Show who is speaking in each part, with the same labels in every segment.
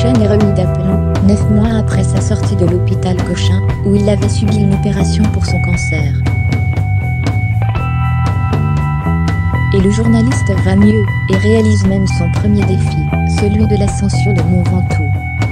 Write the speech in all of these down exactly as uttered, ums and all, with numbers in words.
Speaker 1: Sean est remis d'aplomb, neuf mois après sa sortie de l'hôpital Cochin, où il avait subi une opération pour son cancer. Et le journaliste va mieux, et réalise même son premier défi, celui de l'ascension de Mont Ventoux.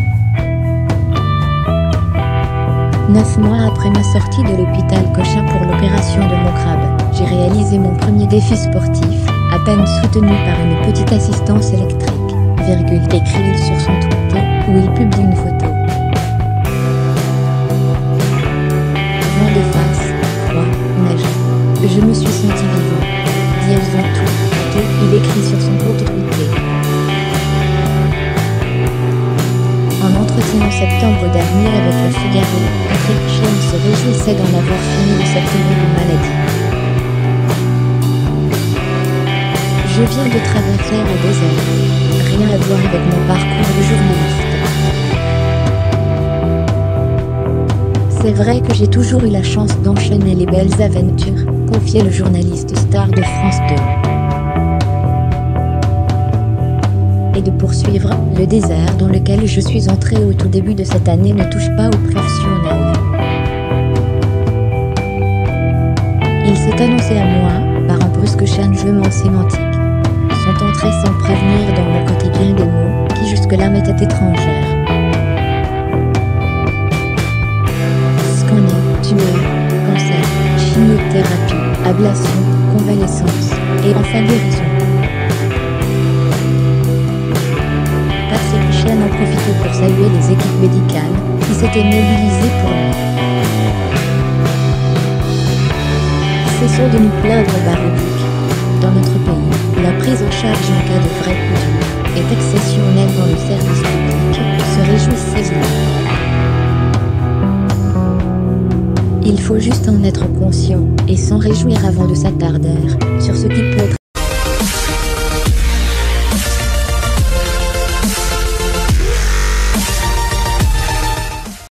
Speaker 1: Neuf mois après ma sortie de l'hôpital Cochin pour l'opération de mon crabe, j'ai réalisé mon premier défi sportif, à peine soutenu par une petite assistance électrique, virgule, écrit-il sur son Twitter, où il publie une photo. Vent de face, froid, neige. Je me suis senti vivant. Dièse Ventoux, photo, il écrit sur son compte Twitter. En entretien en septembre dernier avec Le Figaro, Patrick Sean se réjouissait d'en avoir fini de cette terrible maladie. Je viens de traverser le désert. Rien à voir avec mon parcours de journaliste. C'est vrai que j'ai toujours eu la chance d'enchaîner les belles aventures, confiait le journaliste star de France deux. Et de poursuivre, le désert dans lequel je suis entré au tout début de cette année ne touche pas aux professionnels. Il s'est annoncé à moi, par un brusque changement sémantique. Sont entrés sans prévenir dans mon quotidien des mots, qui jusque-là m'étaient étrangères. Scanner, tumeur, cancer, chimiothérapie, ablation, convalescence, et enfin guérison. Patrick Sean en profitait pour saluer les équipes médicales, qui s'étaient mobilisées pour lui. Cessons de nous plaindre baroblique. Dans notre pays, la prise en charge en cas de vrai coup dur est exceptionnelle dans le service public, se réjouissait-il. Il faut juste en être conscient et s'en réjouir avant de s'attarder sur ce qui peut être